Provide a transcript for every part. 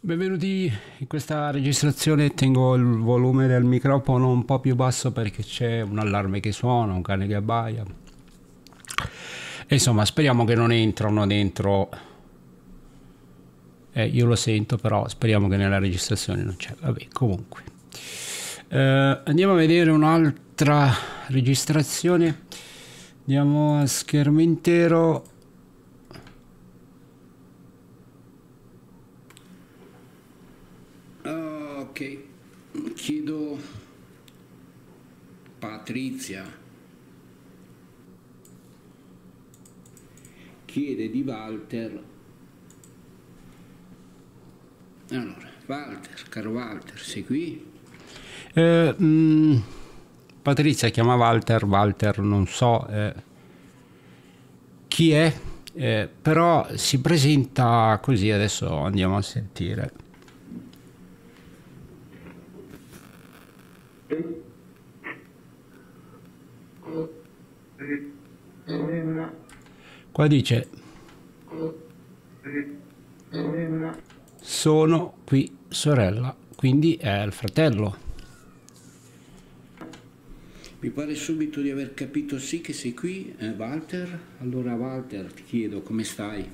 Benvenuti in questa registrazione. Tengo il volume del microfono un po' più basso perché c'è un allarme che suona, un cane che abbaia. E insomma, speriamo che non entrano dentro. Io lo sento, però speriamo che nella registrazione non c'è. Vabbè, comunque. Andiamo a vedere un'altra registrazione. Andiamo a schermo intero. Ok, chiedo Patrizia. Chiede di Walter. Allora, Walter, caro Walter, sei qui? Patrizia chiama Walter, Walter non so chi è, però si presenta così, adesso andiamo a sentire. Qua dice: sono qui sorella, quindi è il fratello. Mi pare subito di aver capito sì che sei qui, Walter. Allora Walter, ti chiedo come stai?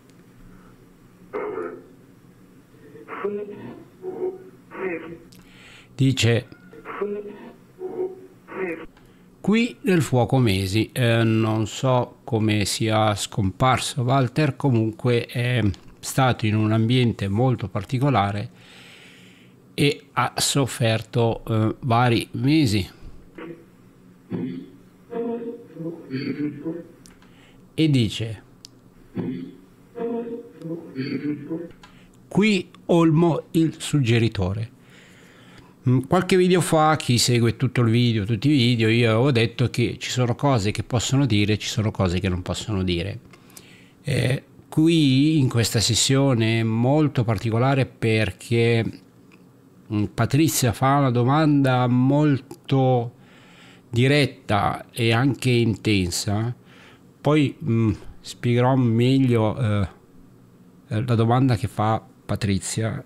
Dice: qui nel fuoco mesi. Non so come sia scomparso Walter, comunque è stato in un ambiente molto particolare e ha sofferto vari mesi. E dice: qui Olmo il suggeritore. Qualche video fa, chi segue tutto il video, tutti i video, io avevo detto che ci sono cose che possono dire, ci sono cose che non possono dire. Qui in questa sessione è molto particolare perché Patrizia fa una domanda molto diretta e anche intensa. Poi spiegherò meglio la domanda che fa Patrizia,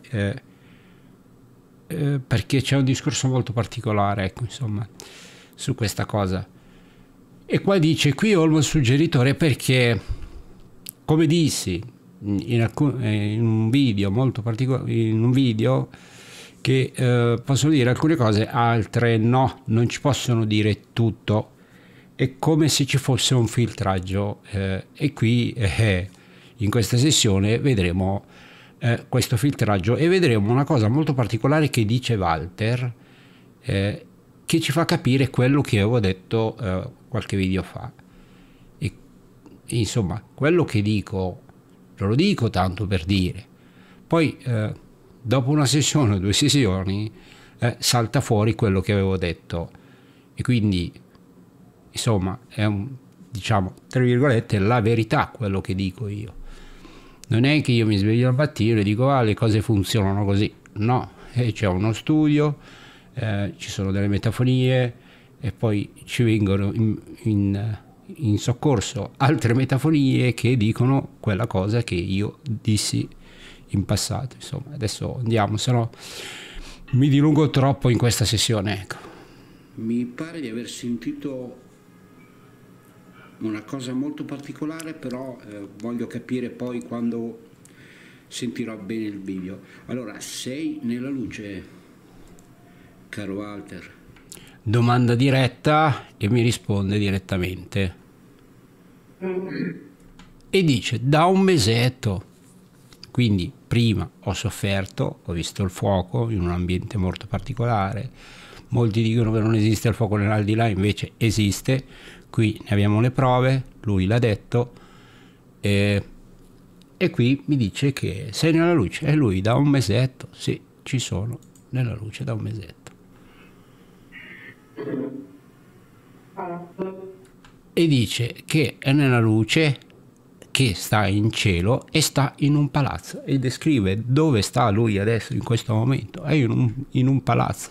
perché c'è un discorso molto particolare, ecco, insomma, su questa cosa. E qua dice: qui Olmo il suggeritore, perché, come dissi in un video molto particolare, in un video, che possono dire alcune cose, altre no, non ci possono dire tutto. È come se ci fosse un filtraggio, e qui in questa sessione vedremo questo filtraggio e vedremo una cosa molto particolare che dice Walter, che ci fa capire quello che avevo detto qualche video fa. E insomma, quello che dico lo dico tanto per dire, poi dopo una sessione o due sessioni salta fuori quello che avevo detto, e quindi insomma è diciamo, tra virgolette, la verità quello che dico io. Non è che io mi sveglio al mattino e dico le cose funzionano così, no, c'è uno studio, ci sono delle metafonie e poi ci vengono in soccorso altre metafonie che dicono quella cosa che io dissi in passato. Insomma, adesso andiamo, se no mi dilungo troppo in questa sessione, ecco. Mi pare di aver sentito una cosa molto particolare, però voglio capire poi quando sentirò bene il video. Allora, sei nella luce, caro Walter? Domanda diretta e mi risponde direttamente. E dice: da un mesetto. Quindi prima ho sofferto, ho visto il fuoco in un ambiente molto particolare. Molti dicono che non esiste il fuoco nell'aldilà, invece esiste. Qui ne abbiamo le prove, lui l'ha detto, e qui mi dice che sei nella luce. E lui da un mesetto, sì, ci sono nella luce da un mesetto. E dice che è nella luce, che sta in cielo e sta in un palazzo, e descrive dove sta lui adesso in questo momento, è in un palazzo.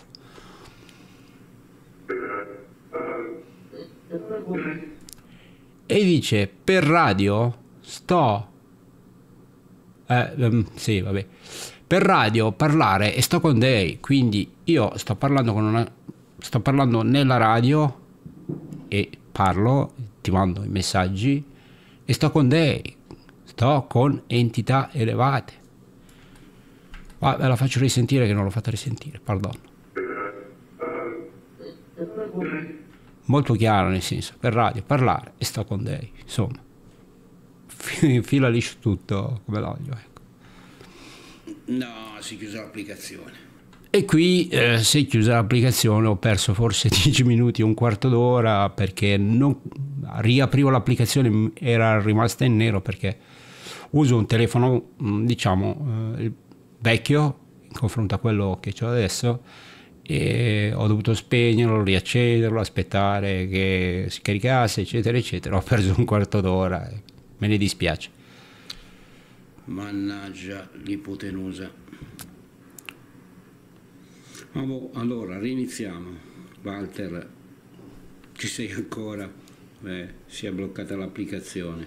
E dice: per radio sto sì, vabbè, per radio parlare e sto con dei, quindi io sto parlando nella radio e parlo, ti mando i messaggi e sto con dei, sto con entità elevate. Ma ve la faccio risentire che non l'ho fatta risentire, perdono. Molto chiaro, nel senso, per radio parlare e sto con dei, insomma, fila liscio tutto come l'olio, ecco. No, si è chiusa l'applicazione. E qui si è chiusa l'applicazione, ho perso forse 10 minuti, un quarto d'ora, perché non riaprivo l'applicazione, era rimasta in nero perché uso un telefono, diciamo, vecchio in confronto a quello che ho adesso, e ho dovuto spegnerlo, riaccenderlo, aspettare che si caricasse, eccetera, eccetera. Ho perso un quarto d'ora, me ne dispiace. Mannaggia l'ipotenusa. Allora riniziamo. Walter, ci sei ancora? Si è bloccata l'applicazione.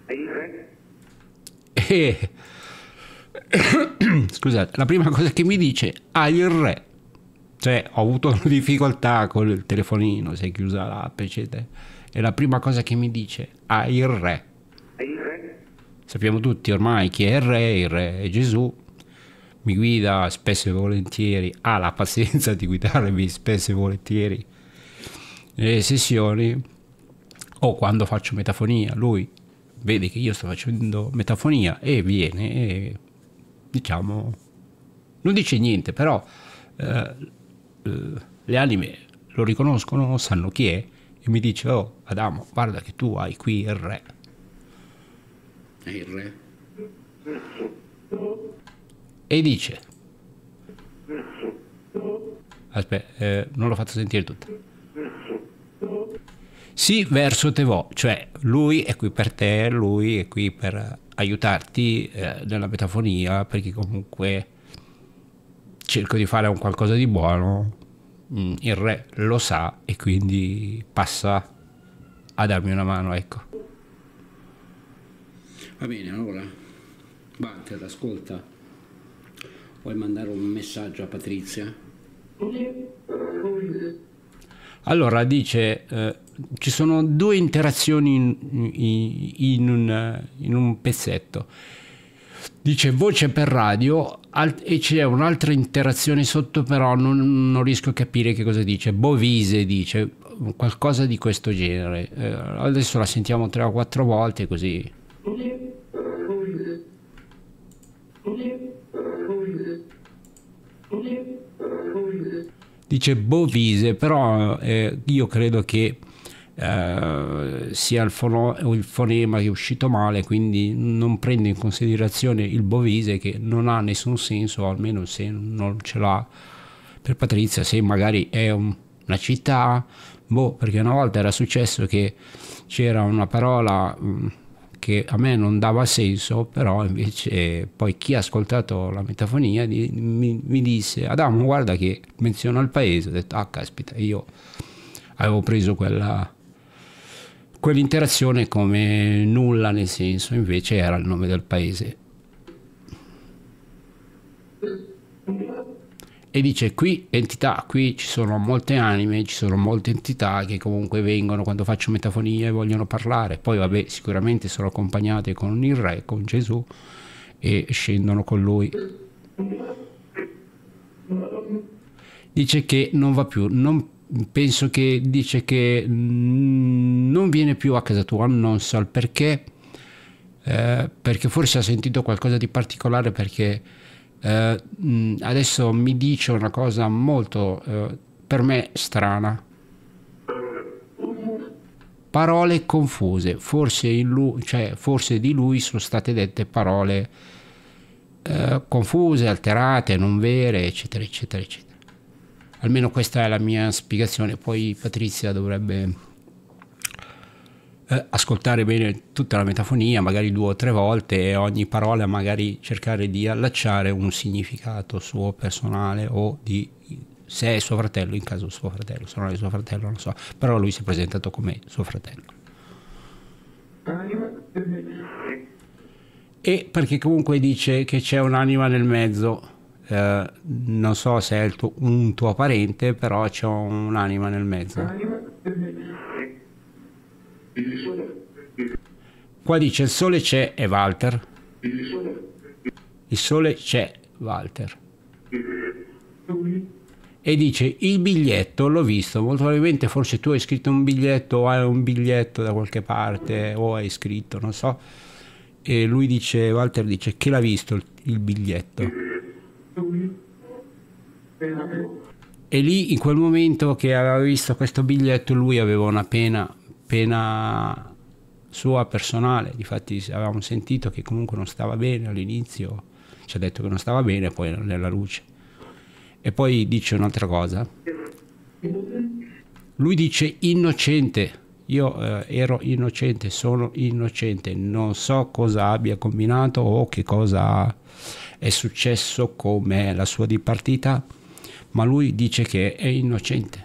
Scusate, la prima cosa che mi dice: hai il re. Cioè, ho avuto difficoltà con il telefonino, si è chiusa l'app, eccetera. E la prima cosa che mi dice: hai il re. Sappiamo tutti ormai chi è il re è Gesù, mi guida spesso e volentieri, ha la pazienza di guidarmi spesso e volentieri nelle sessioni, o quando faccio metafonia, lui vede che io sto facendo metafonia e viene e, diciamo, non dice niente, però le anime lo riconoscono, sanno chi è, e mi dice: oh Adamo, guarda che tu hai qui il re. Il re. E dice: aspetta, non l'ho fatto sentire tutta. Sì, verso te vo, cioè lui è qui per te, lui è qui per aiutarti nella metafonia, perché comunque cerco di fare un qualcosa di buono. Il re lo sa e quindi passa a darmi una mano, ecco. Va bene, allora, Walter, ascolta, vuoi mandare un messaggio a Patrizia? Allora, dice, ci sono due interazioni in un pezzetto. Dice voce per radio e c'è un'altra interazione sotto, però non riesco a capire che cosa dice. Bovise dice, qualcosa di questo genere. Adesso la sentiamo 3 o 4 volte così. Dice Bovise, però io credo che sia il fonema che è uscito male, quindi non prendo in considerazione il Bovise, che non ha nessun senso, almeno se non ce l'ha per Patrizia, se magari è una città, perché una volta era successo che c'era una parola che a me non dava senso, però invece poi chi ha ascoltato la metafonia mi disse: Adamo, guarda che menziona il paese. Ho detto: ah caspita, io avevo preso quell'interazione come nulla, nel senso, invece era il nome del paese. E dice: qui entità, qui ci sono molte anime, ci sono molte entità che comunque vengono quando faccio metafonia e vogliono parlare. Poi vabbè, sicuramente sono accompagnate con il re, con Gesù, e scendono con lui. Dice che non va più, penso che dice che non viene più a casa tua, non so il perché forse ha sentito qualcosa di particolare, perché adesso mi dice una cosa molto per me strana, parole confuse, forse di lui sono state dette parole confuse, alterate, non vere, eccetera eccetera eccetera. Almeno questa è la mia spiegazione, poi Patrizia dovrebbe ascoltare bene tutta la metafonia, magari 2 o 3 volte, e ogni parola magari cercare di allacciare un significato suo personale, o di se è suo fratello, in caso suo fratello, se non è suo fratello non so, però lui si è presentato come suo fratello. e perché comunque dice che c'è un'anima nel mezzo. Non so se è un tuo parente, però c'è un'anima nel mezzo. Qua dice il sole c'è e Walter. Il sole c'è, Walter. E dice il biglietto l'ho visto, molto probabilmente forse tu hai scritto un biglietto o hai un biglietto da qualche parte o hai scritto, non so. E lui dice, Walter dice che l'ha visto il biglietto. E lì in quel momento che aveva visto questo biglietto lui aveva una pena sua personale, difatti avevamo sentito che comunque non stava bene all'inizio, ci ha detto che non stava bene, poi nella luce. E poi dice un'altra cosa, lui dice innocente, io ero innocente, sono innocente, non so cosa abbia combinato o che cosa è successo, com'è la sua dipartita, ma lui dice che è innocente.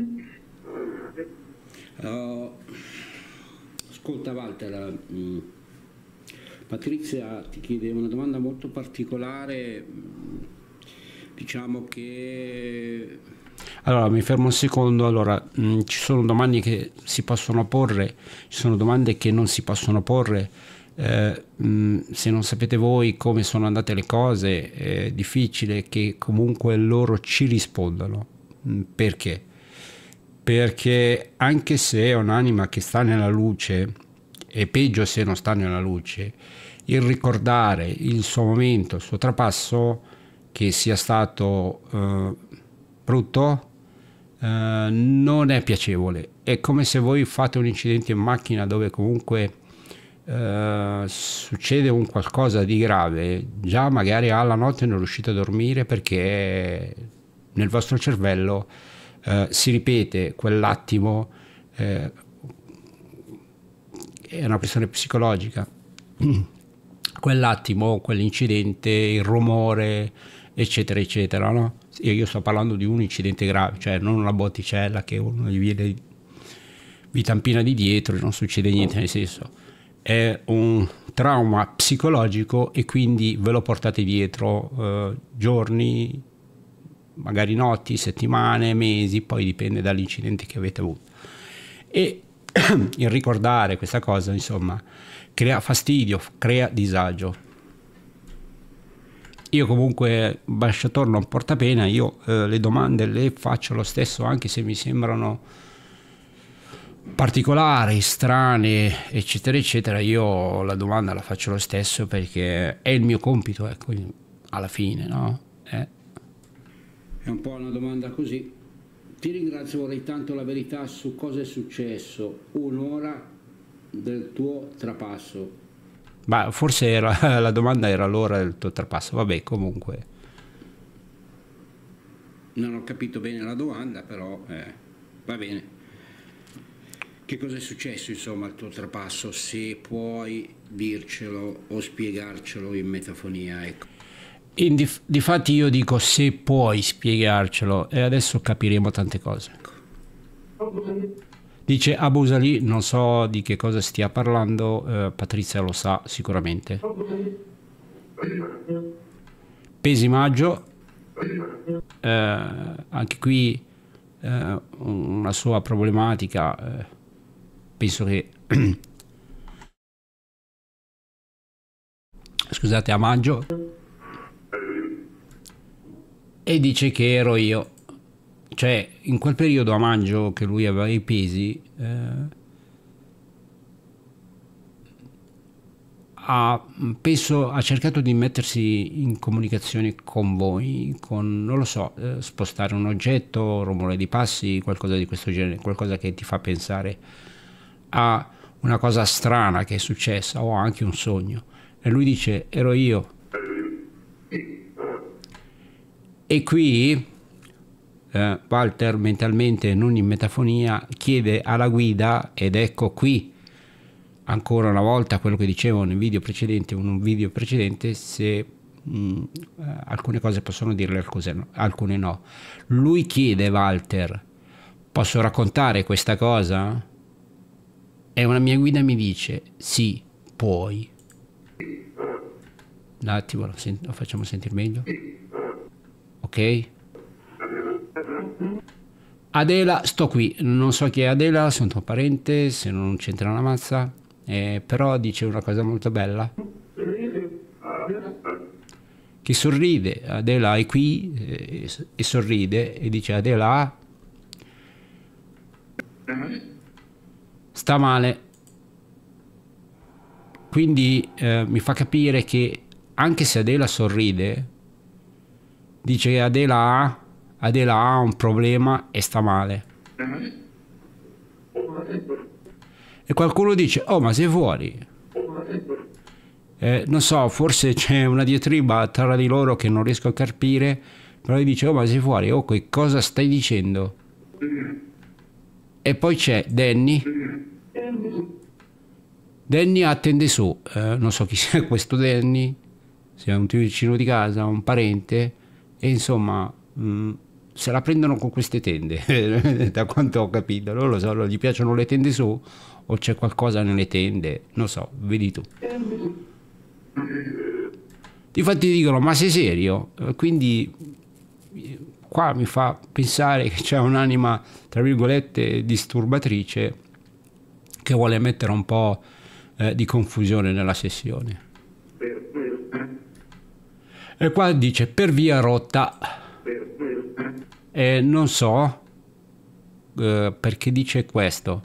Ascolta Walter, Patrizia ti chiede una domanda molto particolare, diciamo che... Allora mi fermo un secondo, allora ci sono domande che si possono porre, ci sono domande che non si possono porre, se non sapete voi come sono andate le cose è difficile che comunque loro ci rispondano. Perché? Perché anche se è un'anima che sta nella luce, e peggio se non sta nella luce, il ricordare il suo momento, il suo trapasso, che sia stato brutto, non è piacevole. È come se voi fate un incidente in macchina dove comunque succede un qualcosa di grave, già magari alla notte non riuscite a dormire perché nel vostro cervello si ripete quell'attimo, è una questione psicologica, quell'attimo, quell'incidente, il rumore, eccetera, eccetera, no? Io sto parlando di un incidente grave, cioè non una botticella che uno gli viene, vi tampina di dietro e non succede niente, nel senso è un trauma psicologico e quindi ve lo portate dietro giorni, magari notti, settimane, mesi, poi dipende dall'incidente che avete avuto. E il ricordare questa cosa, insomma, crea fastidio, crea disagio. Io comunque, ambasciatore non porta pena, io le domande le faccio lo stesso anche se mi sembrano particolari, strane, eccetera, eccetera. Io la domanda la faccio lo stesso perché è il mio compito, ecco, alla fine, no? È un po' una domanda così. Ti ringrazio, vorrei tanto la verità su cosa è successo un'ora del tuo trapasso. Ma forse la domanda era l'ora del tuo trapasso, vabbè, comunque. Non ho capito bene la domanda, però va bene. Che cosa è successo, insomma, al tuo trapasso, se puoi dircelo o spiegarcelo in metafonia, ecco. Difatti io dico se puoi spiegarcelo e adesso capiremo tante cose. Dice Abu Salih, non so di che cosa stia parlando, Patrizia lo sa sicuramente. Pesi maggio, anche qui una sua problematica, penso che scusate, a maggio, e dice che ero io, cioè in quel periodo a maggio che lui aveva i pesi penso ha cercato di mettersi in comunicazione con voi, con, non lo so, spostare un oggetto, rumore di passi, qualcosa di questo genere, qualcosa che ti fa pensare a una cosa strana che è successa o anche un sogno. E lui dice ero io. E qui Walter mentalmente, non in metafonia, chiede alla guida, ed ecco qui ancora una volta quello che dicevo nel video precedente, un video precedente, se alcune cose possono dirle, alcune no. Lui chiede, Walter, posso raccontare questa cosa? E una mia guida mi dice sì, puoi. Un attimo, lo facciamo sentire meglio. Ok? Adela, sto qui, non so chi è Adela, sono tuo parente, se non c'entra una mazza, però dice una cosa molto bella. Che sorride, Adela è qui e sorride e dice Adela sta male. Quindi mi fa capire che anche se Adela sorride, dice che Adela ha un problema e sta male. E qualcuno dice, oh ma sei fuori? Non so, forse c'è una diatriba tra di loro che non riesco a capire, però gli dice, oh ma sei fuori? Oh, che cosa stai dicendo? E poi c'è Danny. Danny attende su, non so chi sia questo Danny, se è un tuo vicino di casa, un parente, e insomma se la prendono con queste tende, da quanto ho capito, non lo so, non gli piacciono le tende su o c'è qualcosa nelle tende, non so, vedi tu. Difatti dicono, ma sei serio? Quindi qua mi fa pensare che c'è un'anima, tra virgolette, disturbatrice che vuole mettere un po' di confusione nella sessione. E qua dice per via rotta, non so perché dice questo,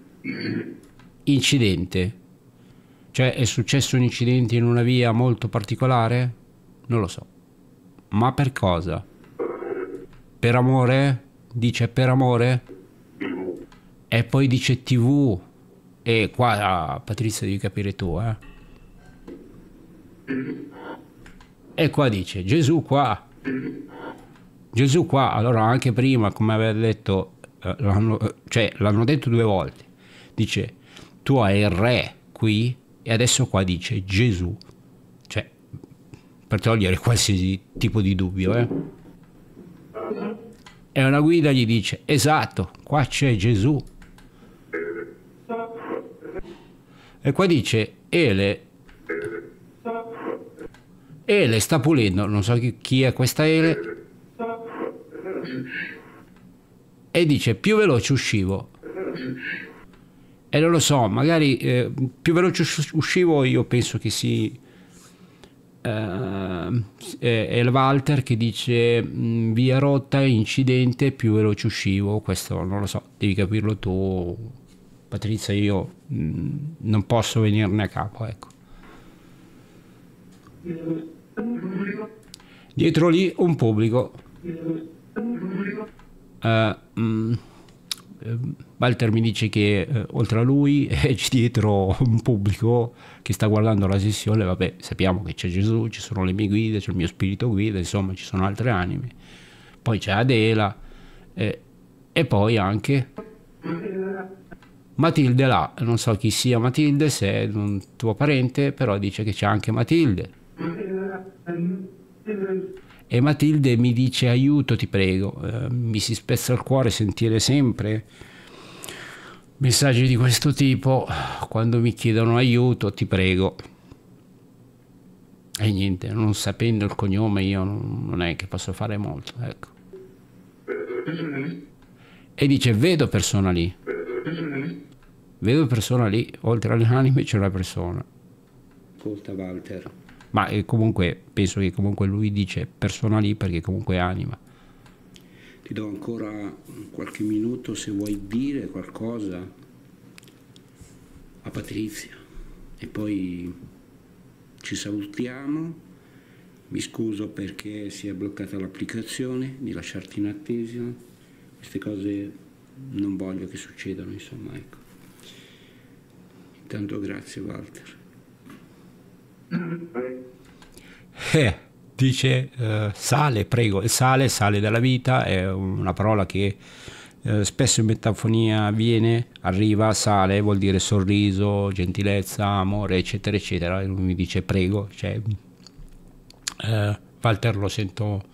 incidente, cioè è successo un incidente in una via molto particolare, non lo so, ma per cosa? Per amore? Dice per amore? E poi dice TV. E qua, Patrizia, devi capire tu, E qua dice Gesù qua. Gesù qua. Allora anche prima, come aveva detto, l'hanno detto 2 volte. Dice tu hai il re qui e adesso qua dice Gesù. Cioè, per togliere qualsiasi tipo di dubbio, E una guida gli dice esatto, qua c'è Gesù. E qua dice Ele sta pulendo, non so chi è questa Ele, e dice più veloce uscivo, e non lo so, magari più veloce uscivo, io penso che è il Walter che dice via rotta, incidente, più veloce uscivo, questo non lo so, devi capirlo tu, Patrizia, io non posso venirne a capo, ecco. Dietro lì un pubblico. Walter mi dice che oltre a lui c'è dietro un pubblico che sta guardando la sessione. Vabbè, sappiamo che c'è Gesù, ci sono le mie guide, c'è il mio spirito guida, insomma ci sono altre anime, poi c'è Adela e poi anche Matilde là, non so chi sia Matilde, se è un tuo parente, però dice che c'è anche Matilde. E Matilde mi dice aiuto, ti prego. Mi si spezza il cuore sentire sempre messaggi di questo tipo quando mi chiedono aiuto, ti prego. E niente, non sapendo il cognome io non è che posso fare molto, ecco. E dice vedo persona lì, oltre alle anime c'è una persona. Ascolta Walter, ma comunque penso che comunque lui dice persona lì perché comunque è anima. Ti do ancora qualche minuto se vuoi dire qualcosa a Patrizia e poi ci salutiamo. Mi scuso perché si è bloccata l'applicazione, di lasciarti in attesa. Queste cose non voglio che succedano, insomma, ecco. Intanto grazie Walter. Dice sale, prego. Il sale dalla vita è una parola che spesso in metafonia arriva, sale, vuol dire sorriso, gentilezza, amore, eccetera, eccetera. E lui mi dice prego, cioè, Walter lo sento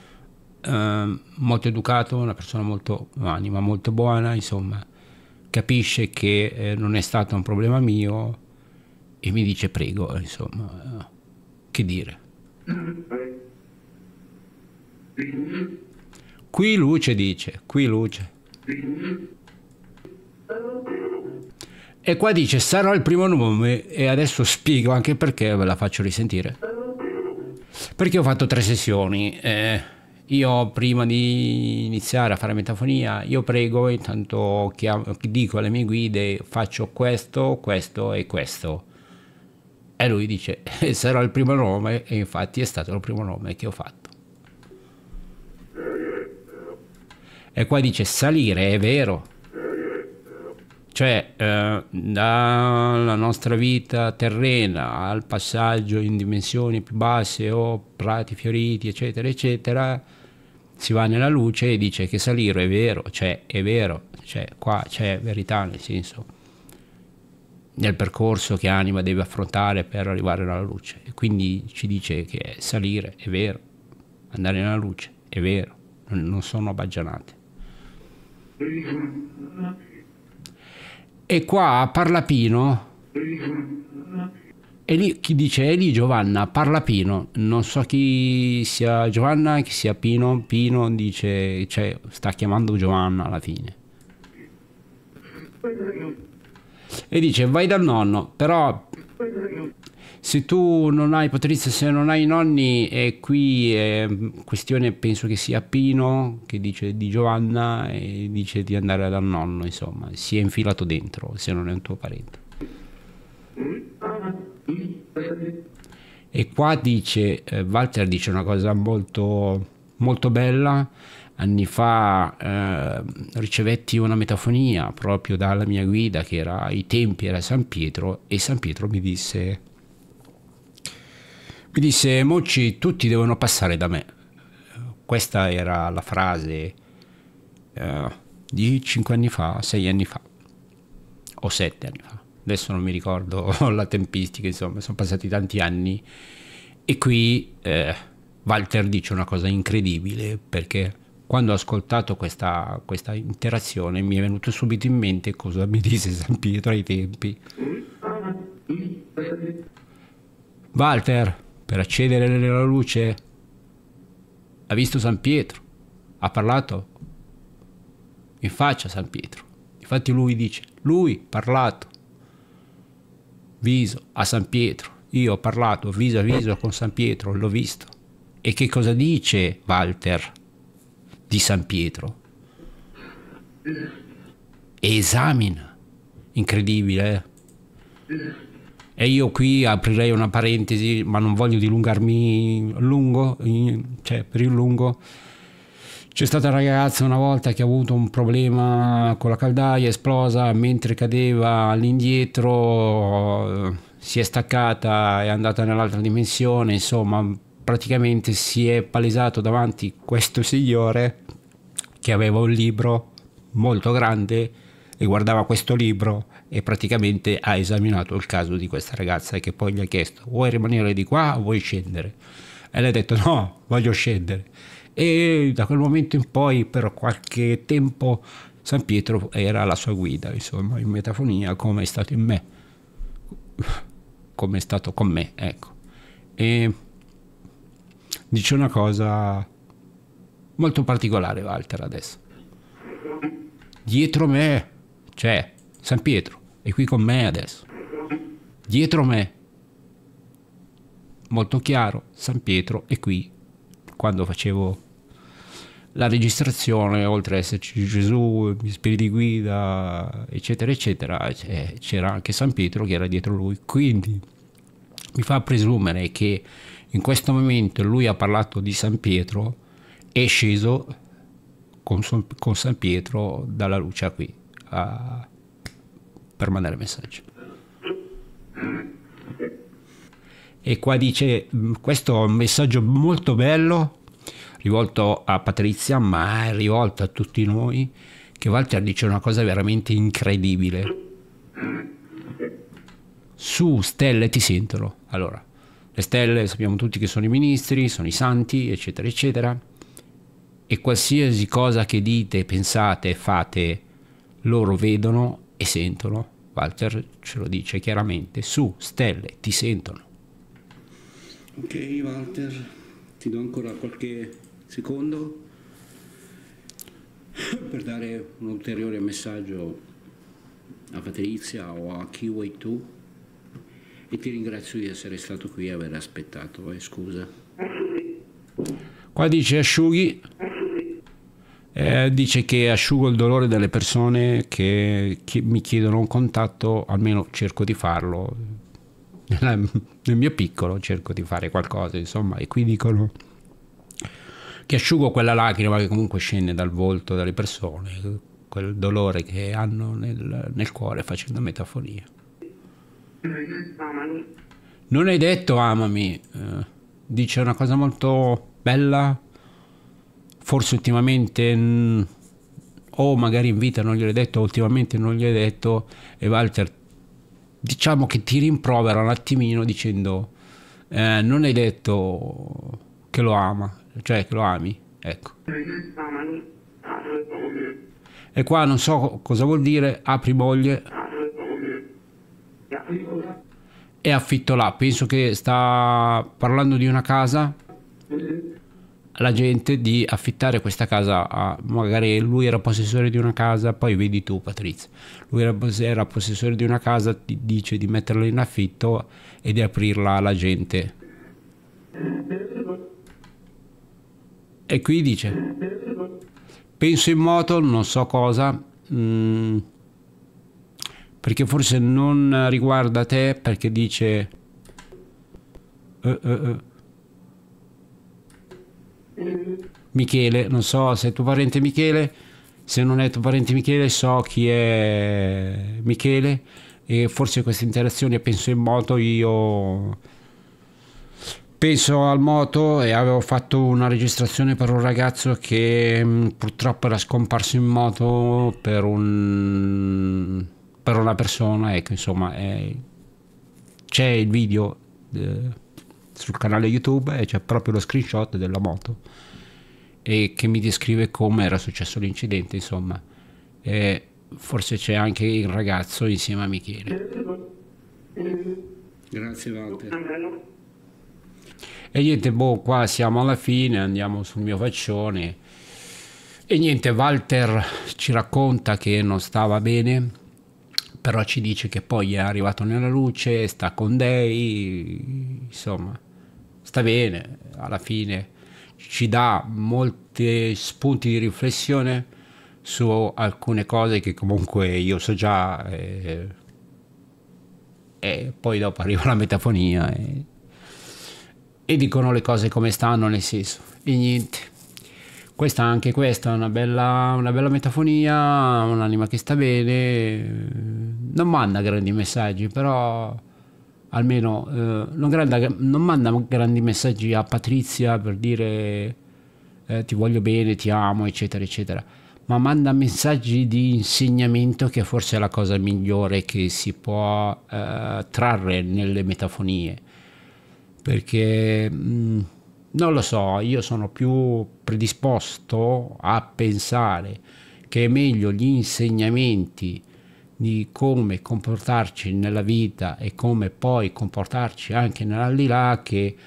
molto educato, una persona molto, anima molto buona, insomma, capisce che non è stato un problema mio e mi dice prego, insomma, che dire. Qui luce, dice, qui luce. E qua dice sarà il primo nome, e adesso spiego anche perché, ve la faccio risentire. Perché ho fatto 3 sessioni. Io prima di iniziare a fare metafonia, io prego, intanto dico alle mie guide, faccio questo, questo e questo. E lui dice, sarà il primo nome, e infatti è stato il primo nome che ho fatto. E qua dice salire, è vero. Cioè, dalla nostra vita terrena al passaggio in dimensioni più basse o prati fioriti, eccetera, eccetera, si va nella luce e dice che salire è vero, cioè è vero, cioè qua c'è verità, nel senso, nel percorso che anima deve affrontare per arrivare alla luce. E quindi ci dice che salire è vero, andare nella luce è vero, non sono baggianate. E qua Parlapino, e lì chi dice è lì Giovanna Parlapino, non so chi sia Giovanna, chi sia Pino. Pino dice, cioè sta chiamando Giovanna alla fine, e dice vai dal nonno, però se tu non hai, Patrizia, se non hai nonni, e qui è questione, penso che sia Pino che dice di Giovanna e dice di andare dal nonno, insomma, si è infilato dentro se non è un tuo parente. E qua dice, Walter dice una cosa molto, molto bella. Anni fa ricevetti una metafonia proprio dalla mia guida, che era ai tempi era San Pietro, e San Pietro mi disse Mocci, tutti devono passare da me. Questa era la frase di 5 anni fa, 6 anni fa o 7 anni fa, adesso non mi ricordo la tempistica, insomma sono passati tanti anni. E qui Walter dice una cosa incredibile, perché quando ho ascoltato questa interazione mi è venuto subito in mente cosa mi disse San Pietro ai tempi. Walter, per accedere nella luce, ha visto San Pietro, ha parlato in faccia a San Pietro. Infatti lui dice, lui ha parlato viso a San Pietro, io ho parlato viso a viso con San Pietro, l'ho visto. E che cosa dice Walter di San Pietro? Esamina, incredibile, E io qui aprirei una parentesi, ma non voglio dilungarmi per il lungo. C'è stata una ragazza una volta che ha avuto un problema con la caldaia, esplosa, mentre cadeva all'indietro, si è staccata, è andata nell'altra dimensione, insomma, praticamente si è palesato davanti questo signore che aveva un libro molto grande e guardava questo libro e praticamente ha esaminato il caso di questa ragazza, che poi gli ha chiesto: vuoi rimanere di qua o vuoi scendere? E lei ha detto: no, voglio scendere. E da quel momento in poi per qualche tempo San Pietro era la sua guida, insomma, in metafonia, come è stato in me, come è stato con me, ecco. E dice una cosa molto particolare Walter adesso: dietro me, cioè San Pietro è qui con me adesso, dietro me, molto chiaro, San Pietro è qui. Quando facevo la registrazione, oltre ad esserci Gesù, gli spiriti guida, eccetera eccetera, c'era anche San Pietro che era dietro lui, quindi mi fa presumere che in questo momento lui ha parlato di San Pietro, è sceso con San Pietro dalla luce qui per mandare messaggi. E qua dice, questo è un messaggio molto bello, rivolto a Patrizia, ma è rivolto a tutti noi, che Walter dice una cosa veramente incredibile. Su stelle ti sentono. Allora, le stelle sappiamo tutti che sono i ministri, sono i santi, eccetera, eccetera, e qualsiasi cosa che dite, pensate, fate, loro vedono e sentono. Walter ce lo dice chiaramente: su stelle ti sentono. Ok Walter, ti do ancora qualche secondo per dare un ulteriore messaggio a Patrizia o a chi vuoi tu, e ti ringrazio di essere stato qui e aver aspettato, scusa. Qua dice asciughi, dice che asciugo il dolore delle persone che mi chiedono un contatto, almeno cerco di farlo, nel mio piccolo cerco di fare qualcosa, insomma, e qui dicono che asciugo quella lacrima che comunque scende dal volto delle persone, quel dolore che hanno nel cuore facendo metafonia. Non hai detto amami, dice una cosa molto bella, forse ultimamente, o magari in vita non gliel'hai detto, ultimamente non gliel'hai detto, e Walter diciamo che ti rimprovera un attimino dicendo non hai detto che lo ama, cioè che lo ami, ecco. E qua non so cosa vuol dire, apri moglie e affitto là, penso che sta parlando di una casa, la gente di affittare questa casa a, magari lui era possessore di una casa, poi vedi tu Patrizia, lui era possessore di una casa, ti dice di metterla in affitto e di aprirla alla gente, e qui dice penso in moto, non so cosa, perché forse non riguarda te, perché dice Michele, non so se è tuo parente Michele, se non è tuo parente Michele so chi è Michele, e forse queste interazioni, penso in moto, io penso al moto e avevo fatto una registrazione per un ragazzo che purtroppo era scomparso in moto per una persona, ecco, insomma, c'è il video sul canale YouTube e c'è proprio lo screenshot della moto e che mi descrive come era successo l'incidente, insomma, e forse c'è anche il ragazzo insieme a Michele. Grazie Walter. E niente, boh, qua siamo alla fine, andiamo sul mio faccione e niente, Walter ci racconta che non stava bene, però ci dice che poi è arrivato nella luce, sta con Dei, insomma, sta bene, alla fine ci dà molti spunti di riflessione su alcune cose che comunque io so già, e poi dopo arriva la metafonia e dicono le cose come stanno, nel senso, e niente. Anche questa è una bella metafonia, un'anima che sta bene, non manda grandi messaggi, però almeno non manda grandi messaggi a Patrizia per dire ti voglio bene, ti amo, eccetera, eccetera, ma manda messaggi di insegnamento, che forse è la cosa migliore che si può trarre nelle metafonie, perché non lo so, io sono più predisposto a pensare che è meglio gli insegnamenti di come comportarci nella vita e come poi comportarci anche nell'aldilà che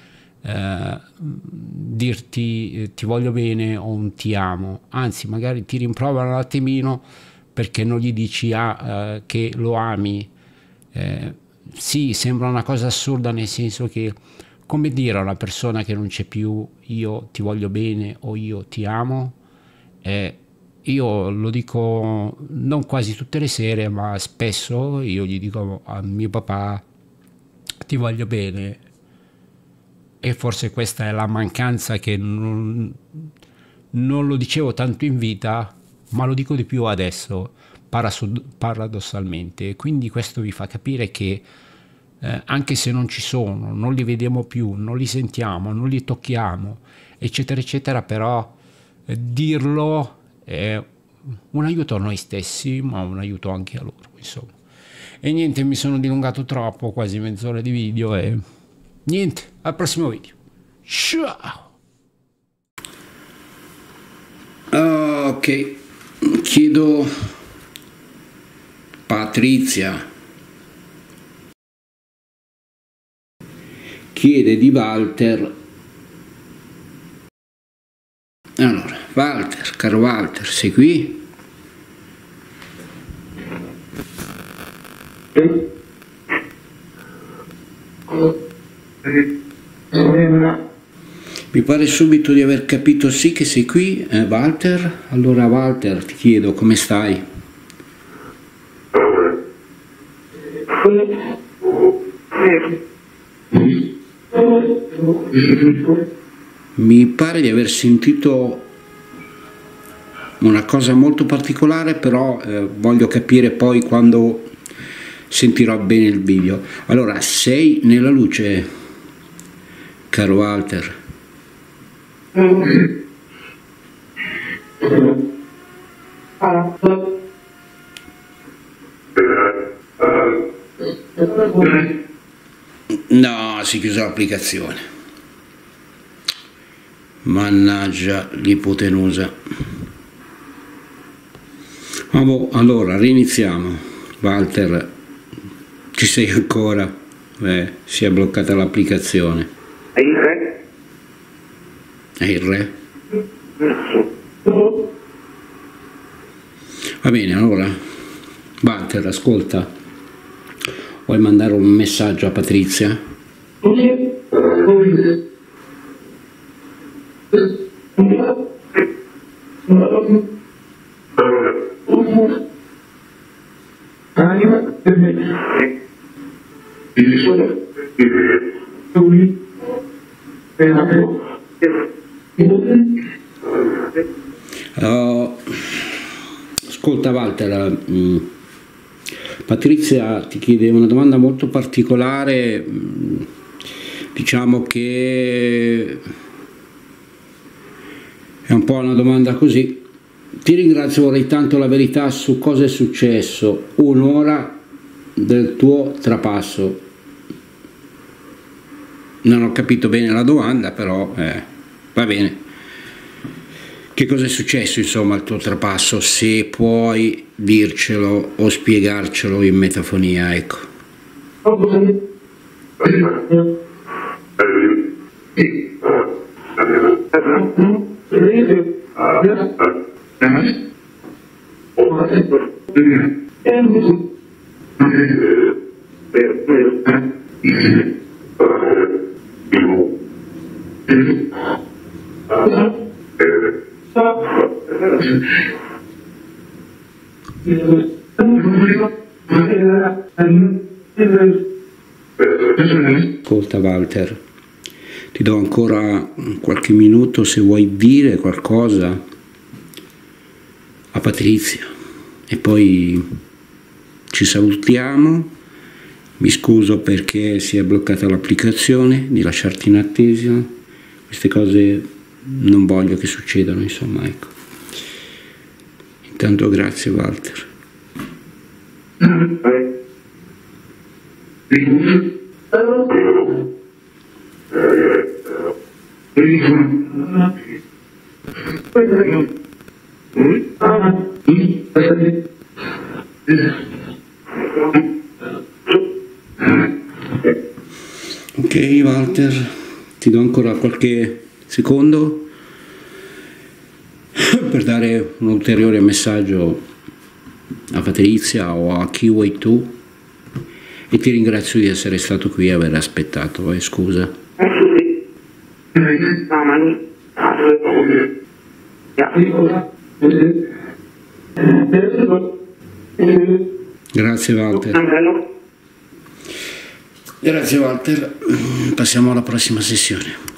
dirti ti voglio bene o un ti amo, anzi magari ti rimproverano un attimino perché non gli dici che lo ami. Sì, sembra una cosa assurda, nel senso che come dire a una persona che non c'è più io ti voglio bene o io ti amo, io lo dico non quasi tutte le sere, ma spesso io gli dico a mio papà ti voglio bene, e forse questa è la mancanza che non lo dicevo tanto in vita, ma lo dico di più adesso, paradossalmente. Quindi questo vi fa capire che anche se non ci sono, non li vediamo più, non li sentiamo, non li tocchiamo, eccetera, eccetera, però dirlo è un aiuto a noi stessi, ma un aiuto anche a loro, insomma. E niente, mi sono dilungato troppo, quasi mezz'ora di video, e niente, al prossimo video. Ciao! Ok, chiedo Patrizia chiede di Walter. Allora, Walter, caro Walter, sei qui? Mi pare subito di aver capito sì che sei qui, Walter. Allora Walter, ti chiedo come stai? Mi pare di aver sentito una cosa molto particolare, però voglio capire poi quando sentirò bene il video. Allora, sei nella luce, caro Walter? No, si è chiusa l'applicazione. Mannaggia l'ipotenusa. Allora, riniziamo. Walter, ci sei ancora? Si è bloccata l'applicazione. È il re? È il re? Va bene, allora. Walter, ascolta. Vuoi mandare un messaggio a Patrizia? Ascolta Walter, Patrizia ti chiede una domanda molto particolare, diciamo che è un po' una domanda così. Ti ringrazio, vorrei tanto la verità su cosa è successo un'ora del tuo trapasso. Non ho capito bene la domanda, però va bene. Che cosa è successo insomma al tuo trapasso? Se puoi dircelo o spiegarcelo in metafonia, ecco. Ascolta Walter, ti do ancora qualche minuto se vuoi dire qualcosa a Patrizia e poi ci salutiamo. Mi scuso perché si è bloccata l'applicazione, di lasciarti in attesa. Queste cose non voglio che succedano, insomma, ecco. Intanto grazie Walter. Ok Walter, ti do ancora qualche secondo per dare un ulteriore messaggio a Patrizia o a chi vuoi tu, e ti ringrazio di essere stato qui e aver aspettato, scusa. Grazie Walter. Grazie Walter, passiamo alla prossima sessione.